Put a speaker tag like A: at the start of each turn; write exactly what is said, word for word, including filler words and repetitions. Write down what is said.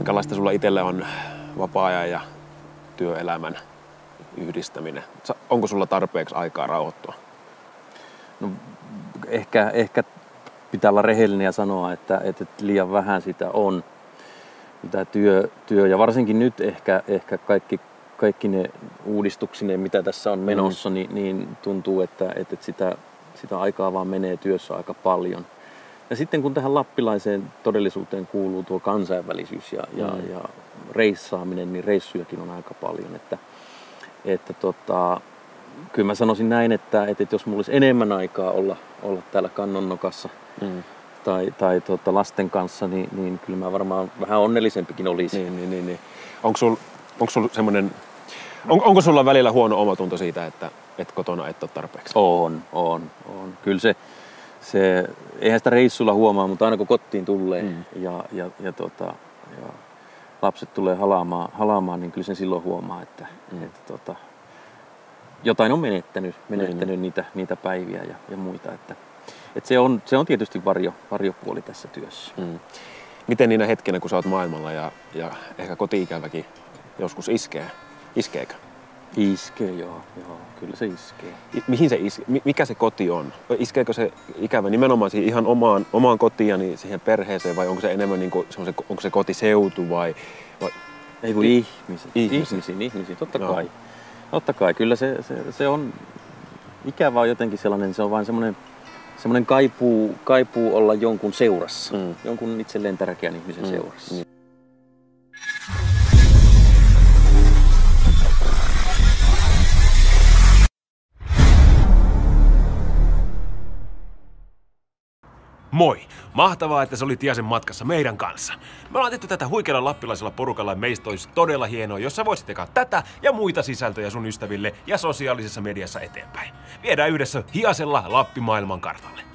A: Minkälaista sulla itsellä on vapaa-ajan ja työelämän yhdistäminen? Onko sulla tarpeeksi aikaa rauhoittua?
B: No, ehkä, ehkä pitää olla rehellinen ja sanoa, että, että liian vähän sitä on. Tämä työ, työ ja varsinkin nyt ehkä, ehkä kaikki, kaikki ne uudistuksineen, mitä tässä on menossa, mm. niin, niin tuntuu, että, että sitä, sitä aikaa vaan menee työssä aika paljon. Ja sitten kun tähän lappilaiseen todellisuuteen kuuluu tuo kansainvälisyys ja, mm. ja, ja reissaaminen, niin reissujakin on aika paljon. Että, että tota, kyllä mä sanoisin näin, että, että jos mulla olisi enemmän aikaa olla, olla täällä kannonnokassa mm. tai, tai tota lasten kanssa, niin, niin kyllä mä varmaan vähän onnellisempikin olisin.
A: Niin, niin, niin, niin. Onko sul, onko sul semmoinen, on, onko sulla välillä huono omatunto siitä, että et kotona et ole tarpeeksi?
B: On, on, on. Kyllä se, se, eihän sitä reissulla huomaa, mutta aina kun kotiin tulee mm. ja, ja, ja, tota, ja lapset tulee halaamaan, halaamaan, niin kyllä sen silloin huomaa, että, mm. että tota, jotain on menettänyt, menettänyt mm. niitä, niitä päiviä ja, ja muita. Että, että se, on, se on tietysti varjo, varjopuoli tässä työssä.
A: Mm. Miten niinä hetkinä, kun sä oot maailmalla ja, ja ehkä koti-ikäväkin joskus iskee? Iskeekö?
B: Iskee, joo, joo. Kyllä se iskee.
A: Mihin se iskee? Mikä se koti on? Iskeekö se ikävä nimenomaan siihen ihan omaan, omaan kotiin ja niin siihen perheeseen vai onko se enemmän niin kuin, onko se kotiseutu vai? vai...
B: Ei kun ihmiset. Ihmisiin, ihmisiin, totta no. kai. Totta kai, kyllä se, se, se on ikävä on jotenkin sellainen, se on vain semmoinen, semmoinen kaipuu, kaipuu olla jonkun seurassa, mm. jonkun itselleen tärkeän ihmisen mm. seurassa. Mm.
C: Moi! Mahtavaa, että sä olit Tiasen matkassa meidän kanssa. Me ollaan tehty tätä huikealla lappilaisella porukalla ja meistä olisi todella hienoa, jos sä voisit tehdä tätä ja muita sisältöjä sun ystäville ja sosiaalisessa mediassa eteenpäin. Viedään yhdessä hiasella Lappi maailman kartalle.